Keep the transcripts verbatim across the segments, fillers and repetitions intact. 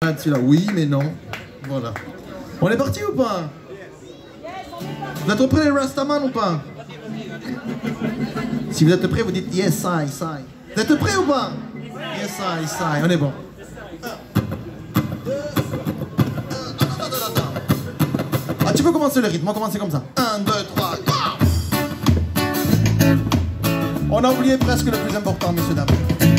là-dessus là. Oui, mais non. Voilà. On est parti ou pas? Vous êtes prêts les Rastaman ou pas? Si vous êtes prêts, vous dites yes, I, I. Vous êtes prêts ou pas? Yes, I, I. On est bon. Ah, tu peux commencer le rythme, on va commencer comme ça. un, deux, trois, go! On a oublié presque le plus important, messieurs, dames.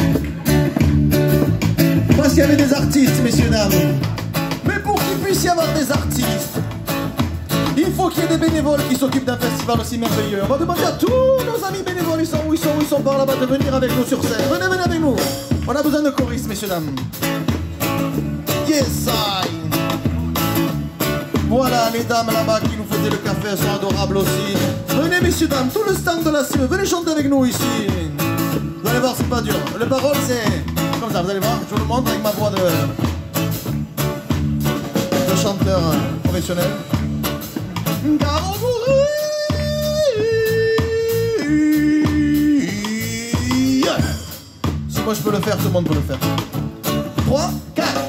Parce qu'il y avait des artistes, messieurs, dames. Mais pour qu'il puisse y avoir des artistes, il faut qu'il y ait des bénévoles qui s'occupent d'un festival aussi merveilleux. On va demander à tous nos amis bénévoles, ils sont où ils sont, où ils sont par là-bas, de venir avec nous sur scène. Venez, venez avec nous. On a besoin de choristes, messieurs, dames. Yes, I. Voilà, les dames là-bas qui nous faisaient le café sont adorables aussi. Venez, messieurs, dames, tout le stand de la C E, venez chanter avec nous ici. Vous allez voir, c'est pas dur. Le parole, c'est comme ça, vous allez voir, je vous le montre avec ma voix de, de chanteur professionnel. Si moi je peux le faire, tout le monde peut le faire. trois, quatre.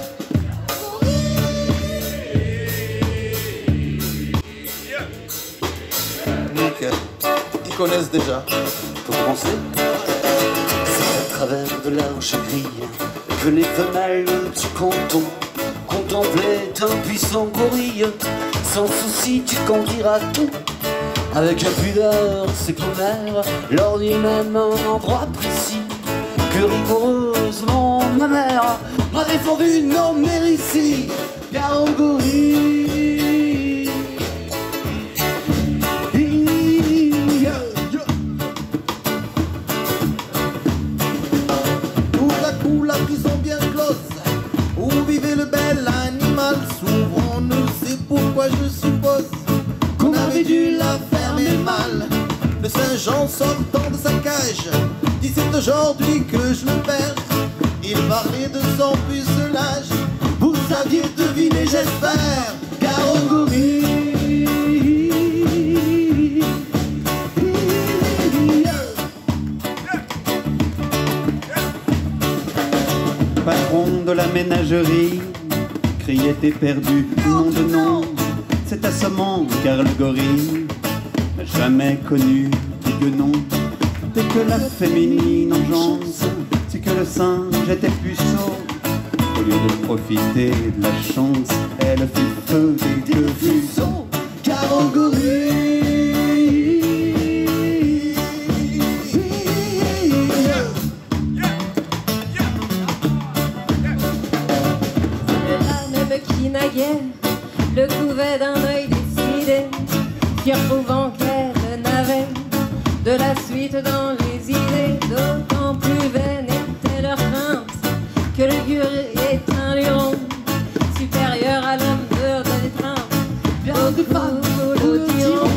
Nickel. Ils connaissent déjà. Faut commencer. C'est à travers de larges grilles que les femelles du canton contemplaient un puissant gorille. Sans souci, tu conduiras tout. Avec un pudeur séculaire, lors du même endroit précis que rigoureusement ma mère m'a défendu non ici, car au gorille. Tout à coup, la prison bien close, où vivait le bel animal. Souvent, on ne sait pourquoi, je suppose qu'on avait dû la fermer mal. Le Saint-Jean sortant de sa cage dit c'est aujourd'hui que je le perds. Il parlait de son pucelage. Vous saviez deviner, j'espère, car au gorille. Patron de la ménagerie, criait éperdu, nom de nom, c'est assommant car le gorille n'a jamais connu de guenon. Dès que la féminine engeance, c'est que le singe était puceau. Au lieu de profiter de la chance, elle fit feu des deux fuseaux. Car au gorille. Le couvait d'un œil décidé, qui retrouvant qu'elle n'avait de la suite dans les idées. D'autant plus vaine était leur crainte que le curé est un lion supérieur à l'homme de l'étreinte. Bien de pas le tyran.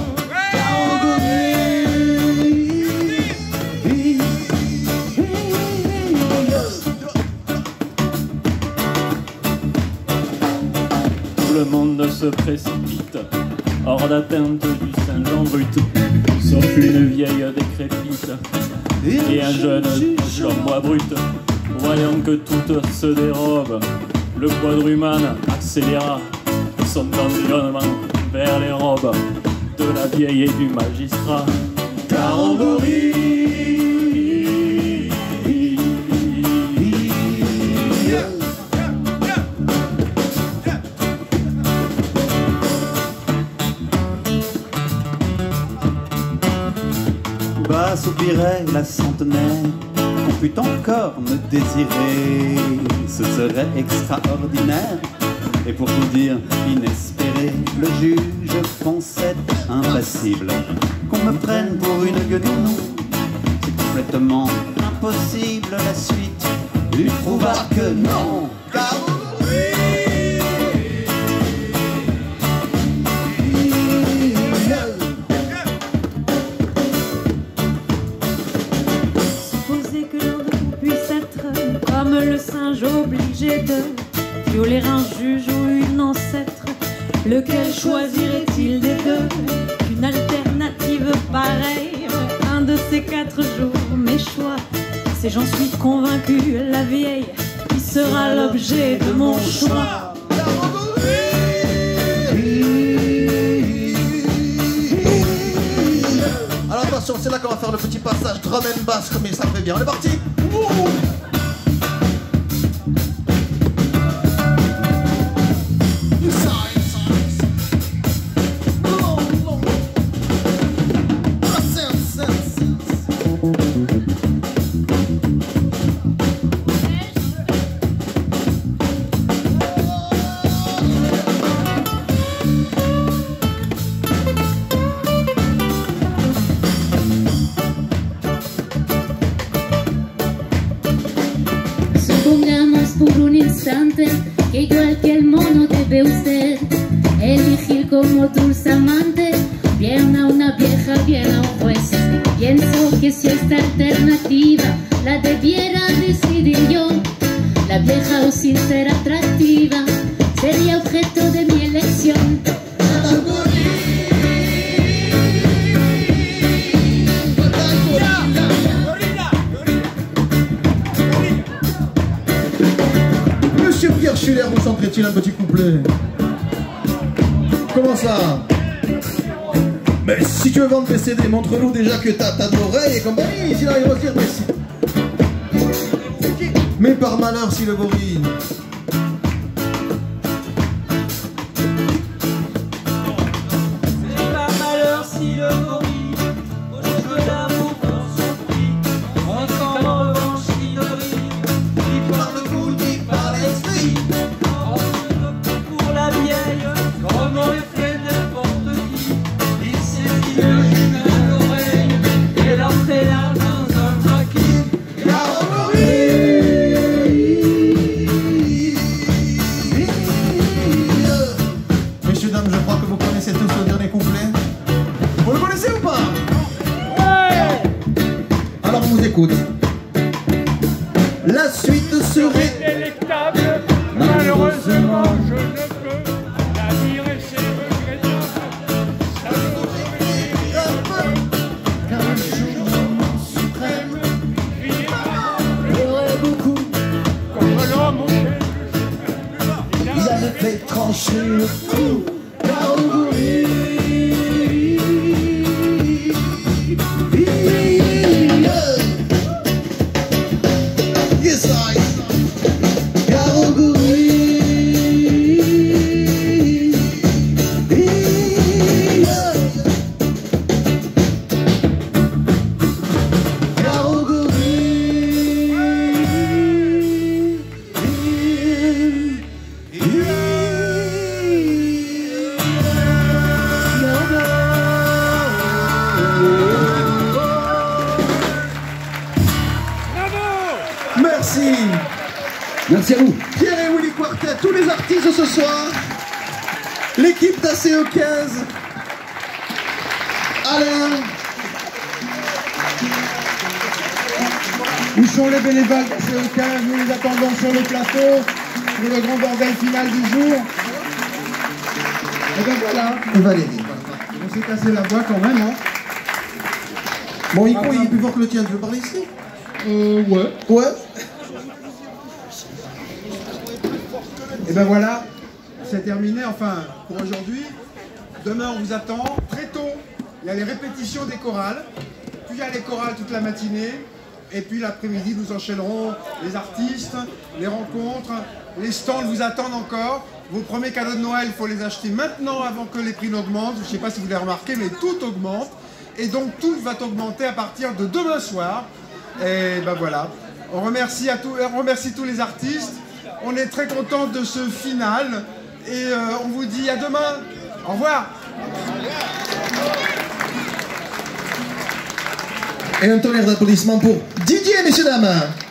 Le monde se précipite hors d'atteinte du Saint-Jean brut, sauf une vieille décrépite et un jeune bois brut. Voyant que tout se dérobe, le quadrumane accéléra son environnement vers les robes de la vieille et du magistrat. Car on gorille. Bas soupirait la centenaire, qu'on pût encore me désirer, ce serait extraordinaire. Et pour tout dire inespéré, le juge pensait impassible qu'on me prenne pour une guenon. C'est complètement impossible, la suite lui prouva que non. Car le singe obligé de violer un juge ou une ancêtre, lequel choisirait-il des deux? Une alternative pareille, un de ces quatre jours, mes choix, c'est j'en suis convaincu, la vieille qui sera l'objet de mon choix. Alors attention, c'est là qu'on va faire le petit passage drum and bass comme ça fait bien. On est parti. Ouh. Supongamos por un instante que igual que el mono debe usted elegir como dulce amante bien a una vieja, bien a un juez. Pienso que si esta alternativa la debiera decidir yo, la vieja o sin ser atractiva sería objeto de mi elección. Monsieur Pierre Schuller, vous chanterait-il un petit couplet? Comment ça? Mais si tu veux vendre tes C D, montre-nous déjà que t'as de l'oreille et compagnie, s'il arrive à se dire, mais si... Mais par malheur, si le gorille... C'est par malheur si le gorille, aux cheveux d'amour pour surpris, on s'en en revanche qui ne brille, qui par le goût, qui par l'esprit, on se veut pour la vieille, comme aurait fait n'importe qui, il saisit le juge à l'oreille, et l'entraîna dans un maquis, car au Messieurs, dames, je crois que vous connaissez tous le dernier couplet. Vous le connaissez ou pas? Ouais. Alors on vous écoute. La suite serait... Délectable, malheureusement je ne peux la dire et c'est regrettable. Ça Qu'un jour suprême me aurait beaucoup, comme l'homme auquel ils avaient fait trancher le trou. Car au gorille, yes I, car au gorille, car au gorille. Merci. Merci à vous. Pierre et Willy Quartet, tous les artistes de ce soir, l'équipe d'A C E quinze, Alain. Où sont les bénévoles d'A C E quinze? Nous les attendons sur le plateau pour le grand bordel final du jour. Et ben voilà, Et Valérie. on s'est cassé la voix quand même, hein. Mon micro il est plus fort que le tien, tu veux parler ici? Euh, ouais. Ouais. Et ben voilà, c'est terminé, enfin, pour aujourd'hui. Demain, on vous attend très tôt. Il y a les répétitions des chorales, puis il y a les chorales toute la matinée, et puis l'après-midi, nous enchaînerons les artistes, les rencontres, les stands vous attendent encore. Vos premiers cadeaux de Noël, il faut les acheter maintenant avant que les prix n'augmentent. Je ne sais pas si vous l'avez remarqué, mais tout augmente. Et donc tout va augmenter à partir de demain soir. Et ben voilà. On remercie, à tout, on remercie tous les artistes. On est très contents de ce final. Et euh, on vous dit à demain. Au revoir. Et un tonnerre d'applaudissements pour Didier, messieurs, dames.